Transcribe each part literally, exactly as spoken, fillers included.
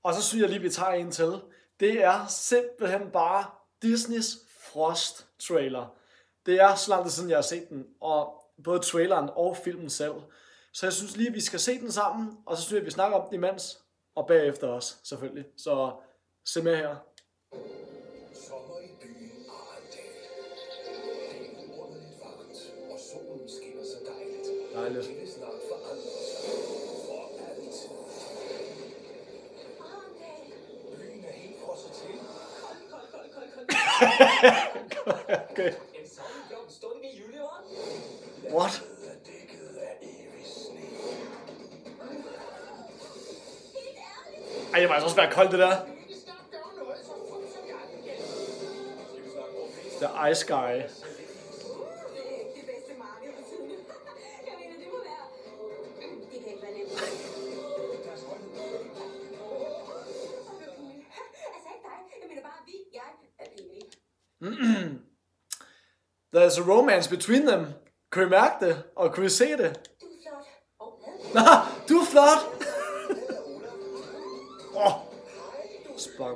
Og så synes jeg lige, vi tager en til. Det er simpelthen bare Disneys Frost-trailer. Det er så lang tid siden, jeg har set den, og både traileren og filmen selv. Så jeg synes lige, at vi skal se den sammen, og så synes jeg, at vi snakker om den imens, og bagefter også, selvfølgelig. Så se med her. Sommer i byen Arendal. Det er uunderligt varmt, og solen skinner så dejligt. Dejligt. Det vil snart forandre sig for altid. Arendal. Byen er helt frosset til. Kold, kold, kold, kold, kold. Okay. En sommerblom stund i Jylland. What? Er dækket af evig sne. Ej, det må altså også være koldt, det der. The Ice Guy. Det bedste marked for tiden. Jeg mener, det må være... Det kan ikke være nemt. Altså ikke dig. Jeg mener bare, vi, jeg er pinlig. There's a romance between them. Kan I mærke det? Og kan I se det? Du er flot. Og hvad? Nå, du er flot! Åh, oh, sprang.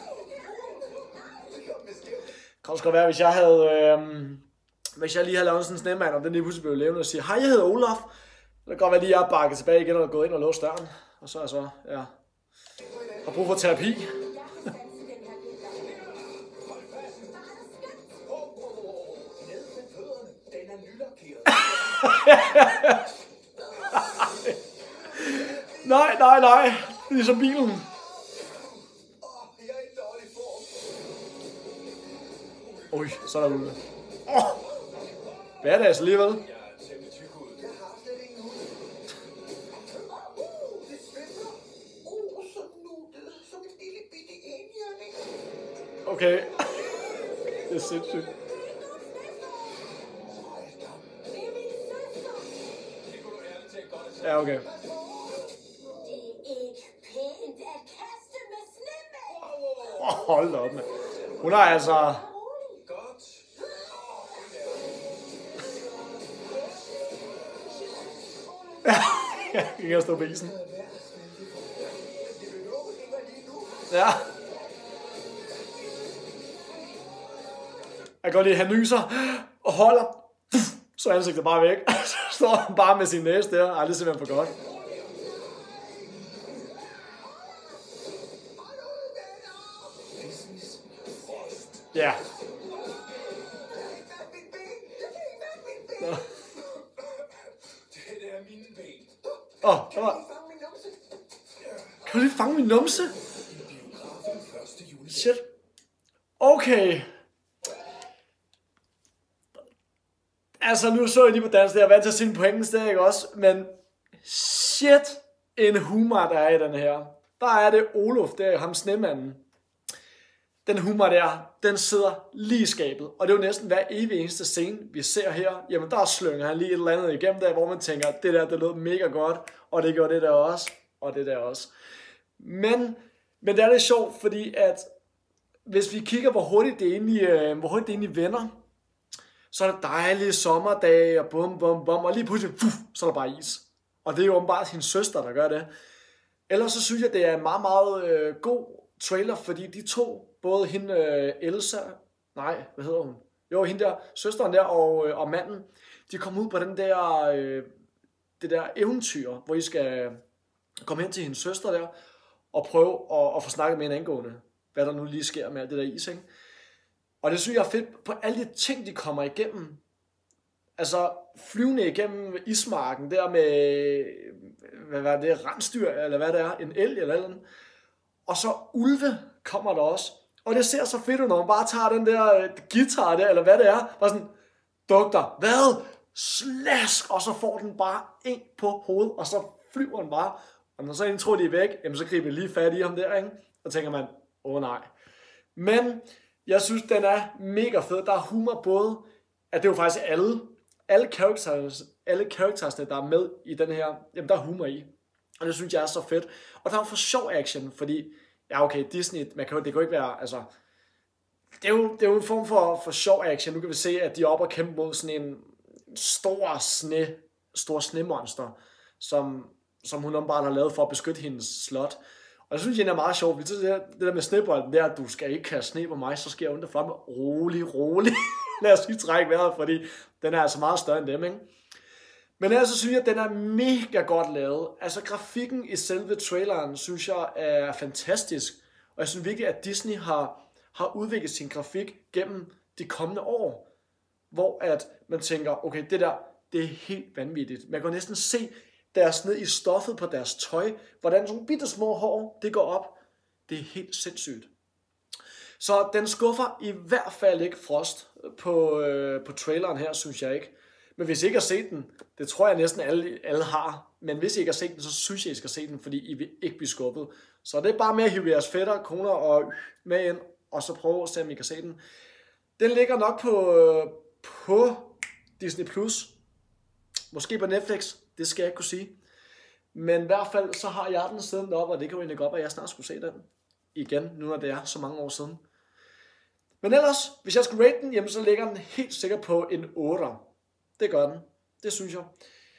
Det kan også godt være, hvis jeg havde... Øhm, hvis jeg lige havde lavet sådan en snemand, og den lige pludselig blev levende og siger, hej, jeg hedder Olaf. Det kan godt være, at jeg er bakket tilbage igen og gået ind og låst døren. Og så er jeg så, ja, har brug for terapi. Nej, nej, nej. Det er ligesom bilen. Ui, så er der ulve. Åh! Hvad er det altså alligevel? Okay. Det er sindssygt. Ja, okay. Det er ikke pænt at kaste med snemænd. Oh, hold da op, mand. Hun har altså... Jeg kan ikke stå på isen. Ja. Jeg kan godt lide, at han nyser og holder. Så er ansigtet bare væk. Så står han bare med sin næse der. Ej, det er simpelthen for godt. Ja. Nå. Det er mine ben. Åh, oh, der var... Kan du lige fange min numse? Shit. Okay. Altså, nu så jeg lige på dansk, jeg er vant til at sige den på engelsk, det er ikke også? Men shit, en humor, der er i den her. Der er det Olof, det er ham snemanden. Den humor der, den sidder lige i skabet. Og det er jo næsten hver evig eneste scene, vi ser her. Jamen, der slynger han lige et eller andet igennem der, hvor man tænker, det der, det lød mega godt. Og det gjorde det der også. Og det der også. Men, men det er lidt sjovt, fordi at hvis vi kigger, hvor hurtigt det egentlig, øh, hvor hurtigt det egentlig vender, så er det dejlige sommerdage, og bum, bum, bum, og lige pludselig, puff, så er der bare is. Og det er jo åbenbart hendes søster, der gør det. Ellers så synes jeg, det er en meget, meget øh, god trailer, fordi de to, både hende øh, Elsa, nej, hvad hedder hun? Jo, hende der, søsteren der og, øh, og manden, de kommer ud på den der, øh, det der eventyr, hvor I skal komme hen til hendes søster der, og prøve at, at få snakket med hende angående, hvad der nu lige sker med alt det der is, ikke? Og det synes jeg er fedt på alle de ting, de kommer igennem. Altså flyvende igennem ismarken der med, hvad var det, rensdyr, eller hvad det er, en elg eller noget. Og så ulve kommer der også. Og det ser så fedt ud, når man bare tager den der guitar der, eller hvad det er. Bare sådan, dugter, hvad? Slask! Og så får den bare en på hovedet, og så flyver den bare. Og når så en tror, de er væk, jamen så griber de lige fat i ham der, ikke? Og tænker man, åh oh, nej. Men jeg synes, den er mega fed. Der er humor både, at det er jo faktisk alle, alle characters, alle charactersne, der er med i den her, jamen der er humor i. Og det synes jeg er så fedt. Og der er jo for sjov action, fordi, ja okay, Disney, man kan jo, det kan jo ikke være, altså, det er jo, det er jo en form for, for sjov action. Nu kan vi se, at de er oppe og kæmpe mod sådan en stor sne, stor snemonster, som, som hun bare har lavet for at beskytte hendes slot. Og det synes jeg er meget sjovt. Det der, det der med snebolden, der, at du skal ikke kaste sne på mig, så skal jeg under fremme. Rolig, rolig. Lad os lige trække vejret, fordi den er altså meget større end dem, ikke? Men ellers så synes jeg, at den er mega godt lavet. Altså grafikken i selve traileren, synes jeg er fantastisk. Og jeg synes virkelig, at Disney har, har udviklet sin grafik gennem de kommende år. Hvor at man tænker, okay, det der, det er helt vanvittigt. Man kan næsten se deres ned i stoffet på deres tøj, hvordan sådan bitte små hår, det går op. Det er helt sindssygt. Så den skuffer i hvert fald ikke Frost på, øh, på traileren her, synes jeg ikke. Men hvis I ikke har set den, det tror jeg næsten alle, alle har, men hvis I ikke har set den, så synes jeg, I skal se den, fordi I vil ikke blive skuffet. Så det er bare med at hive jeres fætter, koner og med ind, og så prøve at se, om I kan se den. Den ligger nok på, på Disney plus, måske på Netflix, det skal jeg ikke kunne sige. Men i hvert fald så har jeg den siden op, og det kan jo egentlig godt, at jeg snart skulle se den igen, nu når det er så mange år siden. Men ellers, hvis jeg skulle rate den, jamen, så ligger den helt sikkert på en otter. Det gør den. Det synes jeg.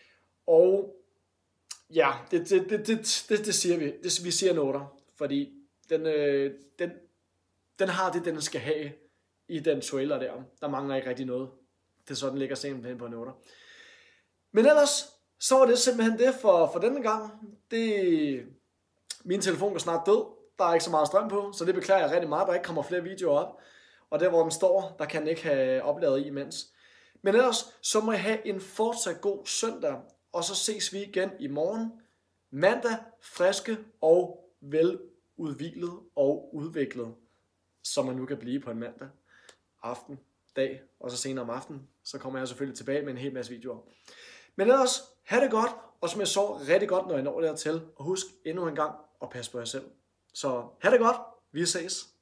Og ja, det, det, det, det, det, det siger vi. Det, vi siger en otter, fordi den, øh, den, den har det, den skal have i den trailer der. Der mangler ikke rigtig noget. Det er så, den ligger simpelthen på en otter. Men ellers, så var det simpelthen det for, for denne gang. Det, min telefon er snart død. Der er ikke så meget strøm på, så det beklager jeg rigtig meget, der ikke kommer flere videoer op. Og der, hvor den står, der kan den ikke have opladet i imens. Men ellers, så må jeg have en fortsat god søndag, og så ses vi igen i morgen. Mandag, friske og veludviklet og udviklet, som man nu kan blive på en mandag, aften, dag, og så senere om aftenen. Så kommer jeg selvfølgelig tilbage med en hel masse videoer. Men ellers, have det godt, og som jeg så rigtig godt, når jeg når dertil. Og husk endnu en gang at passe på jer selv. Så have det godt, vi ses.